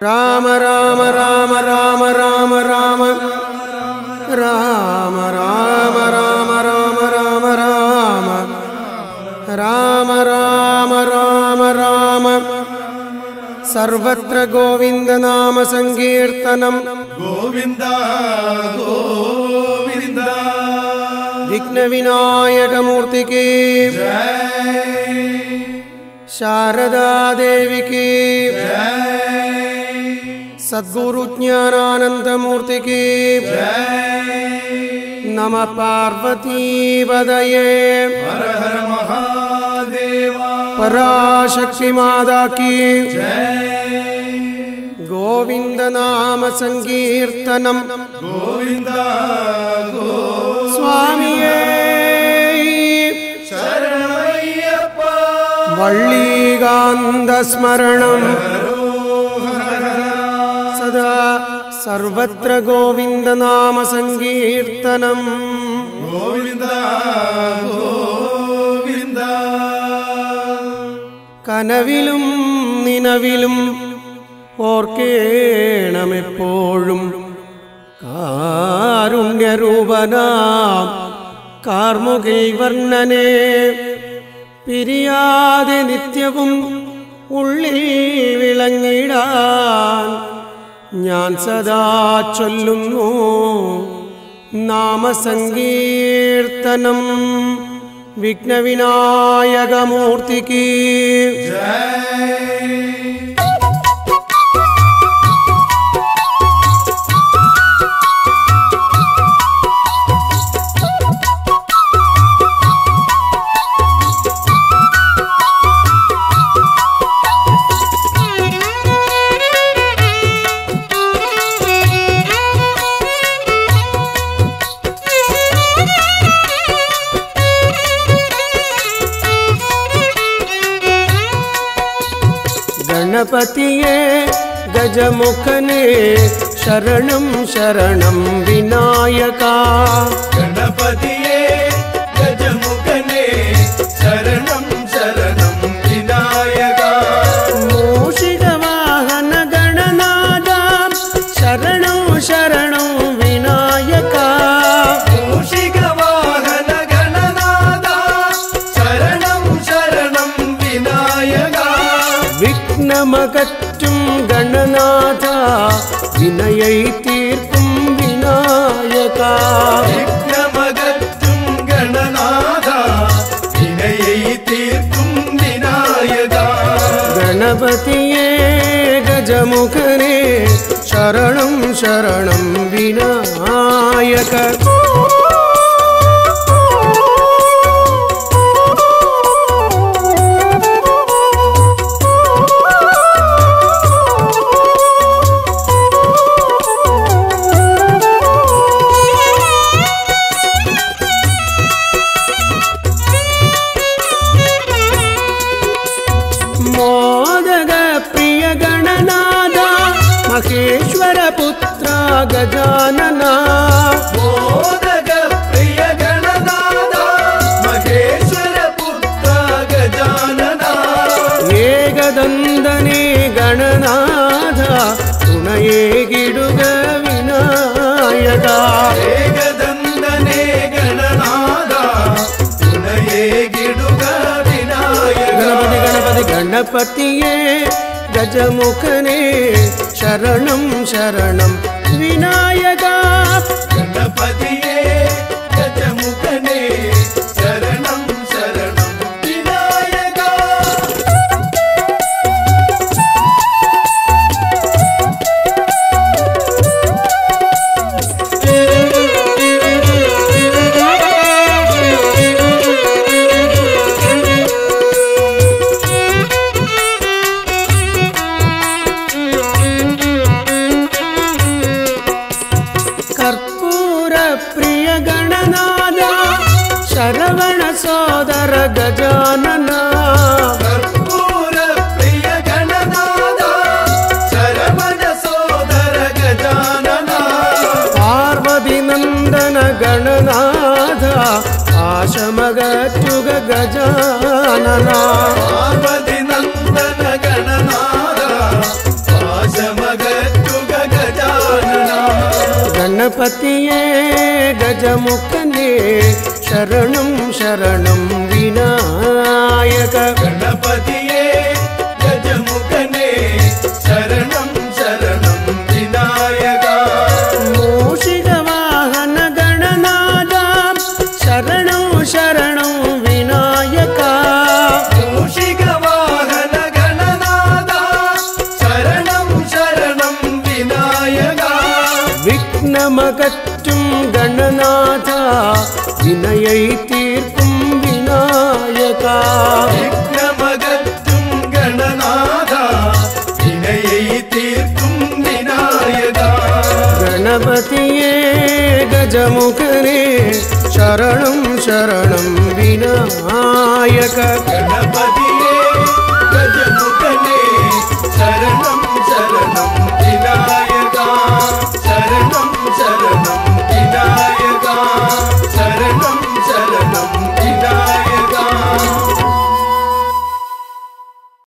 രാമ രാമ രാമ രാമ രാമ രാമ രാമ രാമ രാമ രാമ രാമ രാമ രാമ രാമ രാമ സർവത്ര ഗോവിന്ദ നാമ സങ്കീർത്തനം. ഗോവിന്ദ ഗോവിന്ദ. വിഘ്നവിനായകമൂർത്തിക്ക് ജയ്. ശാരദാദേവിക്ക് ജയ്. സദ്ഗുരു ജ്ഞാനാനന്ദമൂർത്തിക്ക് ജയ്. നമ പാർവതീപതയേ. ഹര ഹര മഹാദേവ. പരാശക്തി മാതാക്കി ജയ്. ഗോവിന്ദ നാമ സങ്കീർത്തനം. ഗോവിന്ദ സ്വാമിയേ ശരണമയ്യപ്പ. വള്ളീകാന്ത സ്മരണം സദാ സർവത്ര ഗോവിന്ദ നാമ സങ്കീർത്തനം. ഗോവിന്ദ ഗോവിന്ദ. കനവിലും നിനവിലും ഓർക്കേണമെപ്പോഴും കാരുണ്യരൂപനാം കാർമുകിൽ വർണ്ണനെ. പിരിയാതെ നിത്യവും ഉള്ളിൽ വിളങ്ങിടാൻ ഞാൻ സദാ ചൊല്ലുന്നു നാമസങ്കീർത്തനം. വിഘ്നവിനായകമൂർത്തിക്ക് ജയ്. ഗണപതിയേ ഗജമുഖനേ ശരണം ശരണം വിനായക. ഗണപതിയേ ഗജമുഖനേ ശരണം ശരണം വിനായക. മൂഷികവാഹന ഗണനാഥ ശരണം ശരണം വിനായക. മൂഷികവാഹന ഗണനാഥ ശരണം ശരണം വിനായക. വിഘ്നമകറ്റും ഗണനാഥ വിനயை തീർക്കും വിനായക. വിഘ്നമകറ്റും ഗണനാഥ വിനயை തീർക്കും വിനായക. ഗണപതിയേ ഗജമുഖനേ ശരണം ശരണം വിനായക. മോദക പ്രിയ ഗണനാഥ മഹേശ്വര പുത്ര ഗജാനന. മോദക പ്രിയ ഗണനാഥ മഹേശ്വര പുത്ര ഗജാനന. ഏകദന്തനേ ഗണനാഥ തുണയേകിടുക വിനായക. ഏകദന്തനേ ഗണനാഥ തുണയേകിടുക വിനായക. ഗണപതി ഗണപതി ഗണപതിയേ ഗജമുഖനേ ശരണം ശരണം വിനായക. ഗണപതിയേ ഗജമുഖനേ ശരണം ശരണം വിനായക. കർപ്പൂര പ്രിയ ഗണനാഥ ശരവണ സോദര ഗജാനന. കർപ്പൂര പ്രിയ ഗണനാഥ ശരവണ സോദര ഗജാനന. പാർവതി നന്ദന ഗണനാഥ ആശമകറ്റുക ഗജാനന. പാർവതി നന്ദന ഗണനാഥ പാശമക गणपतिये गजमुखने शरणं शरणं विनायक गणपतिये गजमुखने शरणं शरणं विनायक मूषिकवाहन गणनाथ शरणं शरणं विनायक मूषिकवाहन गणनाथ शरणं शरणं विनायक विघ्नमगत्तुं गणनाथ विनयै तीर्க்கும் विनायक विघ्नमगत्तुं गणनाथ विनयै तीर्க்கும் विनायक गणपतिये गजमुखने शरणं शरणं विनायक